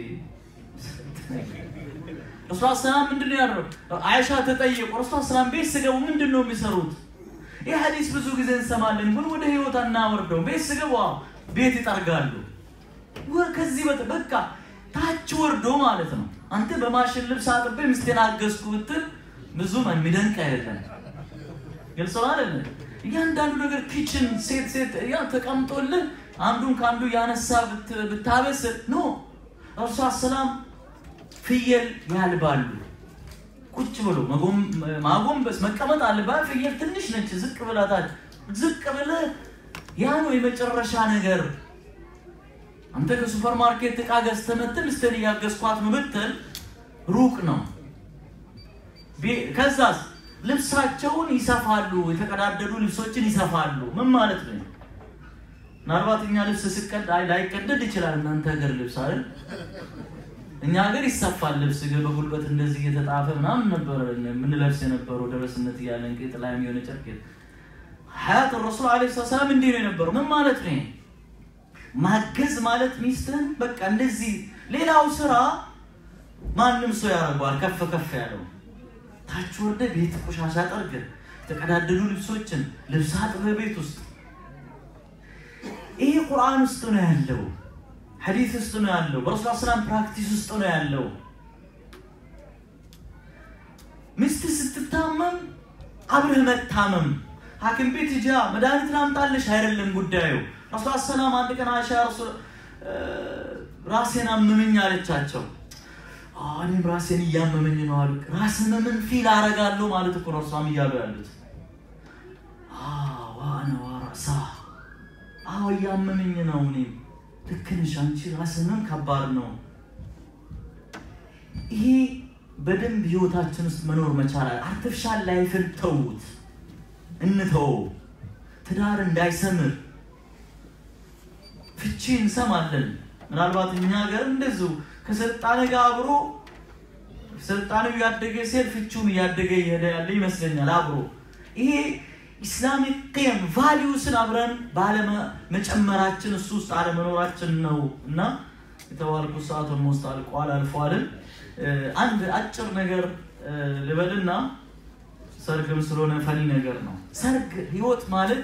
رسول الله صلى الله عليه وسلم من دنيا عائشة تطيب ورسول الله صلى الله عليه وسلم بيسجوا من دنيا بيسرود إيه حديث بزوج زين سمالين بقول وده هو تنا وردهم بيسجوا بيتي ترجعلو وكذبت بكا ታች ወርዶ ማለት ነው አንተ በማሽን ልብስ አጥበ ምስተናገስኩት ብዙም የሚደንቅ አይደለም ግልጽ አይደለም ያንዳንዱ ነገር ኪችን ሴት ሴት ያ ተቀምጦልህ አንዱን ካንዱ ያነሳ ብታበስ ኖ ረሱል ሰላም ፍየል ያልባሉ ቁጭ ብሎ ማጎም ማጎንበስ መቀመጥ አለባት ፍየል ትንሽ ነች ዝቅ ብላታች ዝቅ ብለ ያ ነው የመጨረሻ ነገር አንተ ከሱፐር ማርኬት ዕቃ ገዝተህ መጥተህ ሚስትህን ያገዝኳት ነው ብትል ሩቅ ነው ከዛስ ልብሳቸውን ይሰፋሉ የተቀዳደዱ ልብሶችን ይሰፋሉ ምን ማለት ነው ምናልባት እኛ ልብስ ሲቀድ ላይቀደድ ይችላል እናንተ ሀገር ልብስ አይደል እኛ ሀገር ይሰፋል ልብስ በጉልበት እንደዚህ እየተጣፈ ምናምን ነበር ምን ለብስ የነበረው ደረስነት ያለን ቅጥላም የሆነ ጨርቅ ሐያት ረሱል አለይሂ ሰላም እንዲህ ነው የነበረው ምን ማለት ነው ማገዝ ማለት ሚስትን በቃ እንደዚህ ሌላው ስራ ማንንም ሰው ያረጋዋል ከፍ ከፍ ያለው ታች ወደ ቤት ቆሻሻ ጠርገ ተቀዳደዱ ልብሶችን ልብስ አጥበ ቤት ውስጥ ይሄ ቁርአን ውስጥ ነው ያለው ሐዲስ ውስጥ ነው ያለው በረሱል ሰላም ፕራክቲስ ውስጥ ነው ያለው ሚስት ስትታመም አብረህ መታመም ሐኪም ቤት ሂጃ መድኃኒት ላምጣልሽ አይደለም ጉዳዩ ረሱል ሰላም አንድ ቀን አይሻ ረሱል ራሴን አመመኝ አለቻቸው አኔም ራሴን ያመመኝ ነው አሉ ራስን ምን ፊል አረጋለሁ ማለት እኮ ረሱላም ይያሉ ያሉት አዎ ዋና ወራሳ አዎ ያመመኝ ነው እኔም ልክንሽ አንቺ ራስንም ከባድ ነው ይሄ በደንብ ህይወታችን ውስጥ መኖር መቻል አርቲፊሻል ላይፍን ተውት እንተው ትዳር እንዳይሰምር ፍቺ እንሰማለን ምናልባት እኛ ሀገር እንደዚሁ ከስልጣኔ ጋር አብሮ ስልጣኔው ያደገ ሲል ፍቹም ያደገ ይሄዳል ያለ ይመስለኛል አብሮ ይሄ ኢስላሚክ ቂም ቫልዩስን አብረን ባለመ መጨመራችን እሱ ውስጥ አለ መኖራችን ነውና የተዋልኩ ሰዓቱን ሞስታል ቋል አልፏል አንድ አጭር ነገር ልበልና ሰርግም ስለሆነ ፈኒ ነገር ነው ሰርግ ህይወት ማለት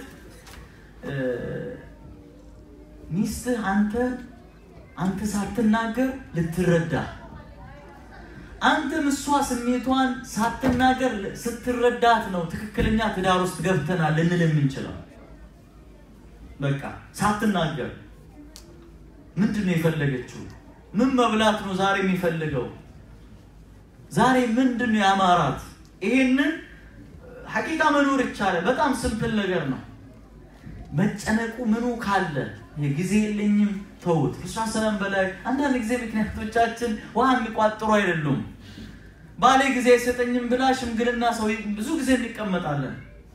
ሚስት አንተ አንተ ሳትናገር ልትረዳ አንተ መስዋ ስሜቷን ሳትናገር ስትረዳት ነው ትክክለኛ ትዳር ውስጥ ገብተናል ልንል የምንችለው በቃ ሳትናገር ምንድነው የፈለገችው ምን መብላት ነው ዛሬ የሚፈልገው ዛሬ ምንድነው ያማራት ይሄንን ሐቂቃ መኖር ይቻላል በጣም ሲምፕል ነገር ነው መጨነቁ ምኑ ካለ የጊዜ የለኝም ተውት ረሱል ሰላም በላይ አንዳንድ ጊዜ ምክንያቶቻችን ዋን ሊቋጥሩ አይደሉም ባለ ጊዜ ሰጠኝም ብላ ሽምግልና ሰው ብዙ ጊዜ እንቀመጣለን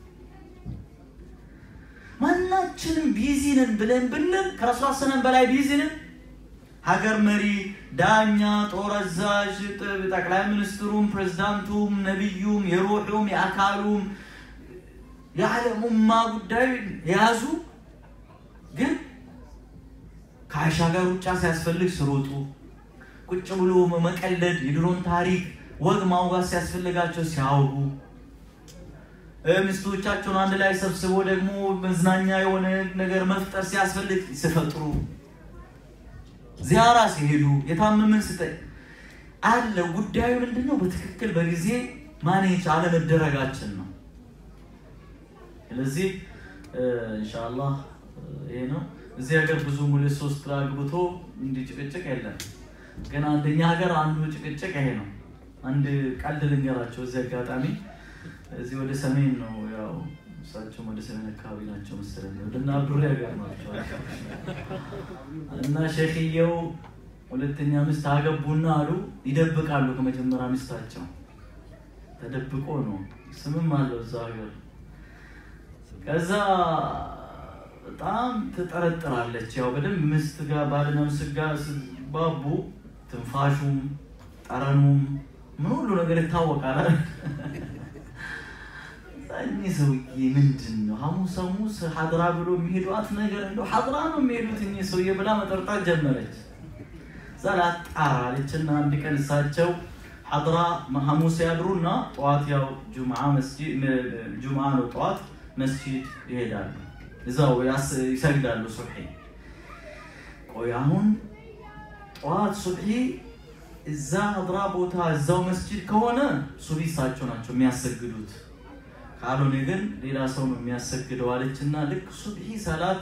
ማናችንም ቢዚ ነን ብለን ብለን ከረሱል ሰላም በላይ ቢዚ ነን ሀገር መሪ ዳኛ ጦር አዛዥ ጠቅላይ ሚኒስትሩም ፕሬዝዳንቱም ነብዩም የሩሑም የአካሉም የዓለሙማ ጉዳይ ያዙ ግን ካይሻ ጋር ውጫ ሲያስፈልግ ስሮጡ ቁጭ ብሎ መቀለድ የድሮን ታሪክ ወግ ማውጋት ሲያስፈልጋቸው ሲያወሩ ሚስቶቻቸውን አንድ ላይ ሰብስቦ ደግሞ መዝናኛ የሆነ ነገር መፍጠር ሲያስፈልግ ሲፈጥሩ ዚያራ ሲሄዱ የታመመን ሲጠይ አለ ጉዳዩ ምንድነው በትክክል በጊዜ ማኔጅ አለ መደረጋችን ነው ስለዚህ ኢንሻአላህ ይሄ ነው እዚህ ሀገር ብዙ ሙሉ ሶስት አግብቶ እንዲጭቅጭቅ የለም ግን አንደኛ ሀገር አንዱ ጭቅጭቅ ይሄ ነው አንድ ቀልድ ልንገራቸው እዚህ አጋጣሚ እዚህ ወደ ሰሜን ነው ያው እሳቸው ወደ ሰሜን አካባቢ ናቸው መሰለኝ ወደና አብዱሪ ሀገር ናቸው እና ሼኽየው ሁለተኛ ሚስት አገቡና አሉ ይደብቃሉ ከመጀመሪያ ሚስታቸው ተደብቆ ነው ስምም አለው እዛ ሀገር ከዛ በጣም ተጠረጥራለች ያው በደም ሚስት ጋር ባልና ሚስት ጋር ባቡ ትንፋሹም ጠረኑም ምን ሁሉ ነገር ይታወቃል እኔ ሰውዬ ምንድነው ሐሙስ ሐሙስ ሐድራ ብሎ የሚሄዱት ነገር እንደው ሐድራ ነው የሚሄዱት እኔ ሰውዬ ብላ መጠርጣት ጀመረች ሰላት አራለችና አንድ ቀን እሳቸው ሐድራ ሐሙስ ያድሩና ጧት ያው ጁምዓ መስጂድ ጁምዓ ነው ጧት መስጂድ ይሄዳሉ እዛው ይሰግዳሉ ሱብሂ ቆይ አሁን ጧት ሱብሂ እዛ ሐድራ ቦታ እዛው መስጂድ ከሆነ ሱብሂ እሳቸው ናቸው የሚያሰግዱት ካልሆነ ግን ሌላ ሰው ነው የሚያሰግደው አለችና ልክ ሱብሂ ሰላት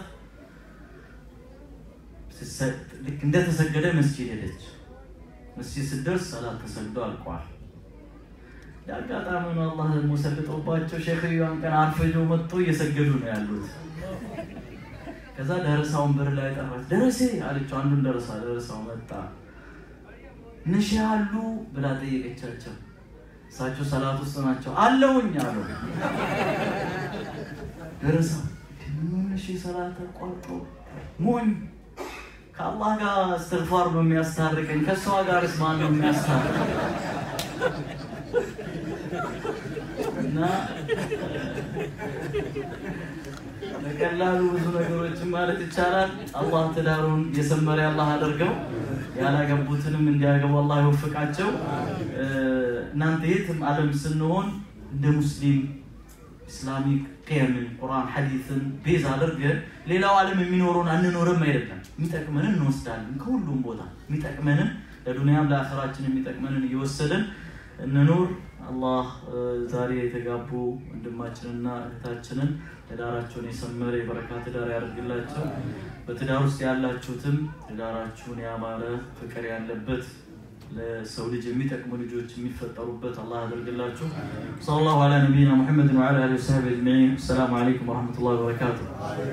ልክ እንደተሰገደ መስጂድ ሄደች መስጂድ ስደርስ ሰላት ተሰግዶ አልቋል ያጋጣሚ ነው አላህ ሙሰልጦባቸው ሼኽየዋን ቀን አርፈው መጥቶ እየሰገዱ ነው ያሉት ከዛ ደረሳውን በር ላይ ጠራች ደረሴ አለች አንዱን ደረሳ ደረሳው መጣ ነሽ ያሉ ብላ ጠየቀቻቸው ሳቸው ሰላት ውስጥ ናቸው አለውኝ አሉ ደረሳ ነሽ ሰላት አቋርጦ ሞኝ ከአላህ ጋር እስትግፋር ነው የሚያስታርቀኝ ከሷ ጋር እስማን ነው የሚያስታርቀኝ እና ለቀላሉ ብዙ ነገሮችን ማለት ይቻላል አላህ ተዳሩን የሰመረ አላህ አድርገው ያላገቡትንም እንዲያገቡ አላህ ይወፍቃቸው እናንተ የትም ዓለም ስንሆን እንደ ሙስሊም ኢስላሚክ ቂያምን ቁርአን ሐዲስን ቤዝ አድርገን ሌላው ዓለም የሚኖሩን አንኖርም አይደለም የሚጠቅመንን እንወስዳለን ከሁሉም ቦታ የሚጠቅመንን ለዱንያም ለአኺራችን የሚጠቅመንን እየወሰደን እንኖር አላህ ዛሬ የተጋቡ ወንድማችንና እህታችንን ትዳራቸውን የሰመረ የበረካት ትዳር ያድርግላቸው በትዳር ውስጥ ያላችሁትም ትዳራችሁን ያማረ ፍቅር ያለበት ለሰው ልጅ የሚጠቅሙ ልጆች የሚፈጠሩበት አላህ ያድርግላችሁ ሰለላሁ ዐላ ነቢይና ሙሐመድ ወዐላ አሊሂ ወሰህቢሂ አጅመዒን ሰላም አለይኩም ወራህመቱላሂ ወበረካቱሁ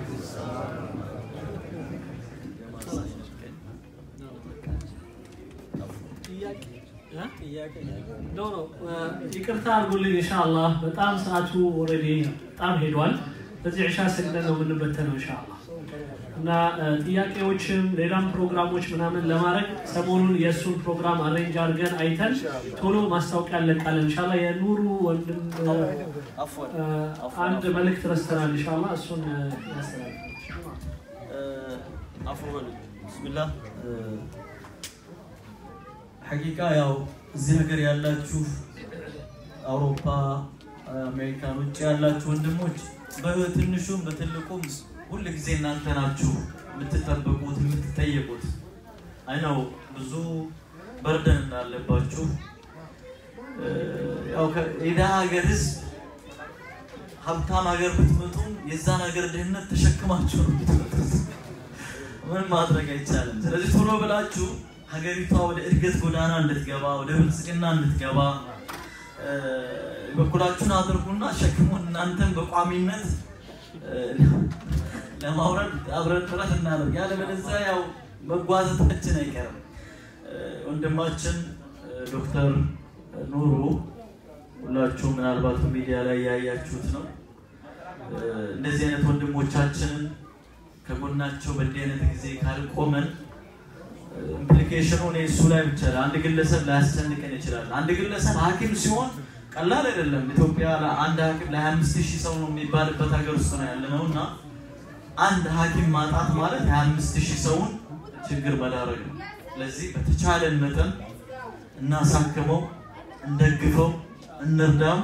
ኖ ኖ ይቅርታ አድርጉልኝ ኢንሻአላህ በጣም ሰዓቱ ኦሬዲ በጣም ሄዷል በዚህ ኢሻ ሰግደን ነው የምንበተነው ኢንሻአላህ እና ጥያቄዎችም ሌላም ፕሮግራሞች ምናምን ለማድረግ ሰሞኑን የሱን ፕሮግራም አሬንጅ አድርገን አይተን ቶሎ ማስታወቂያ ለቃለን ኢንሻአላህ የኑሩ ወንድም አፍወን አንድ መልእክት ረስተናል ኢንሻአላህ እሱን ያስተላልፋል አፍወን ቢስሚላህ ሐቂቃ ያው እዚህ ሀገር ያላችሁ አውሮፓ አሜሪካን ውጭ ያላችሁ ወንድሞች በትንሹም በትልቁም ሁሉ ጊዜ እናንተ ናችሁ የምትጠበቁት የምትጠየቁት አይ ነው ብዙ በርደን እንዳለባችሁ ያው ከኢዳ ሀገር ህዝብ ሀብታም ሀገር ብትመጡም የዛን ሀገር ድህነት ተሸክማችሁ ምን ማድረግ አይቻልም ስለዚህ ቶሎ ብላችሁ ሀገሪቷ ወደ እድገት ጎዳና እንድትገባ ወደ ብልጽግና እንድትገባ በኩላችሁን አድርጉና ሸክሙን እናንተን በቋሚነት ለማውረድ አብረን ጥረት እናደርግ ያለበለዚያ ያው መጓዘታችን አይቀርም ወንድማችን ዶክተር ኑሩ ሁላችሁ ምናልባት ሚዲያ ላይ ያያችሁት ነው እንደዚህ አይነት ወንድሞቻችንን ከጎናቸው በእንዲህ አይነት ጊዜ ካልቆመን ኢምፕሊኬሽኑ ነው እሱ ላይ ብቻ አንድ ግለሰብ ላያስጨንቀን ይችላል አንድ ግለሰብ ሐኪም ሲሆን ቀላል አይደለም ኢትዮጵያ ለአንድ ሐኪም ለ25 ሺህ ሰው ነው የሚባልበት ሀገር ውስጥ ነው ያለነውና አንድ ሐኪም ማጣት ማለት ለ25 ሺህ ሰውን ችግር መዳረግ ነው ስለዚህ በተቻለን መጠን እናሳክመው እንደግፈው እንርዳም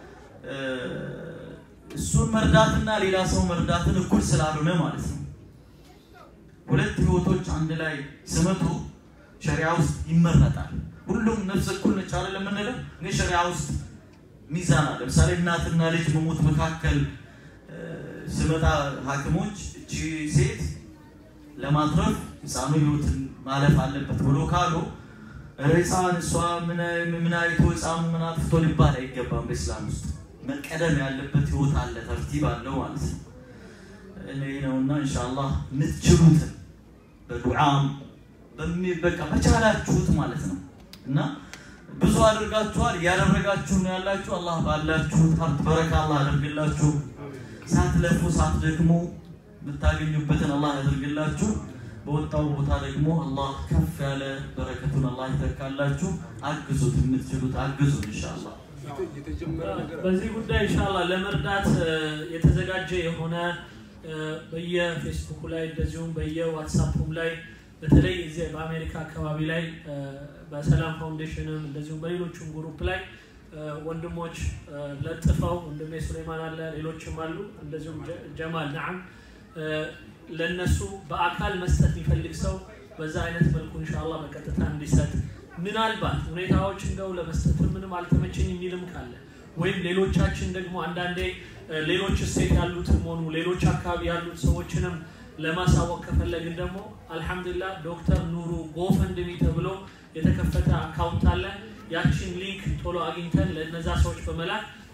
እሱን መርዳትና ሌላ ሰው መርዳትን እኩል ስላልሆነ ማለት ነው ሁለት ህይወቶች አንድ ላይ ስመቱ ሸሪዓ ውስጥ ይመረጣል ሁሉም ነፍስ እኩል ነች አይደለም እንለው ግን ሸሪዓ ውስጥ ሚዛን አለ ለምሳሌ እናትና ልጅ መሞት መካከል ስመጣ ሐኪሞች እቺ ሴት ለማትረፍ ህፃኑ ህይወትን ማለፍ አለበት ብሎ ካሉ ሬሳን እሷ ምን ምን አይቶ ህፃኑ ምን አጥፍቶ ሊባል አይገባም በእስላም ውስጥ መቀደም ያለበት ህይወት አለ ተርቲብ አለው ማለት ነው እኔ ነውና ኢንሻአላህ ምትችሉት በዱዓም በሚበቃ በቻላችሁት ማለት ነው እና ብዙ አድርጋችኋል ያደረጋችሁ ነው ያላችሁ አላህ ባላችሁት ሀብት በረካ አላህ ያድርግላችሁ ሳትለፉ ሳትደክሙ ብታገኙበትን አላህ ያድርግላችሁ በወጣው ቦታ ደግሞ አላህ ከፍ ያለ በረከቱን አላህ ይተካላችሁ አግዙት የምትችሉት አግዙ ኢንሻአላህ በዚህ ጉዳይ ኢንሻአላህ ለመርዳት የተዘጋጀ የሆነ በየፌስቡክ ላይ እንደዚሁም በየዋትስአፕም ላይ በተለይ እዚህ በአሜሪካ አካባቢ ላይ በሰላም ፋውንዴሽንም እንደዚሁም በሌሎችም ግሩፕ ላይ ወንድሞች ለጥፈው ወንድሜ ሱሌማን አለ ሌሎችም አሉ እንደዚሁም ጀማል ነዓም ለነሱ በአካል መስጠት የሚፈልግ ሰው በዛ አይነት መልኩ ኢንሻአላህ በቀጥታ እንዲሰጥ ምናልባት ሁኔታዎች እንደው ለመስጠት ምንም አልተመቸኝ የሚልም ካለ ወይም ሌሎቻችን ደግሞ አንዳንዴ ሌሎች ስቴት ያሉትም ሆኑ ሌሎች አካባቢ ያሉት ሰዎችንም ለማሳወቅ ከፈለግን ደግሞ አልহামዱሊላህ ዶክተር ኑሩ ጎፈንድሚ ተብሎ የተከፈተ አካውንት አለ ያቺን ሊንክ ቶሎ አግኝተን ለነዛ ሰዎች በመላክ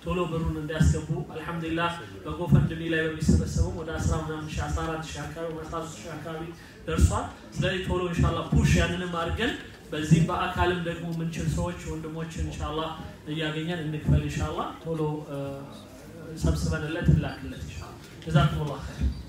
ቶሎ ብሩን እንዲያስገቡ አልহামዱሊላህ በጎፈንድሚ ላይ በሚሰበሰበው ወደ አስራ ሺህ አስራ አራት ሺህ አካባቢ ወደ አስራ ሶስት ሺህ አካባቢ ደርሷል ስለዚህ ቶሎ ኢንሻአላህ ፑሽ ያንንም አድርገን በዚህ በአካልም ደግሞ ምንችል ሰዎች ወንድሞች ኢንሻአላህ እያገኘን እንክፈል ኢንሻአላህ ቶሎ ሰብስበንለት ላክለት ኢንሻአላህ ጀዛኩሙላህ ኸይር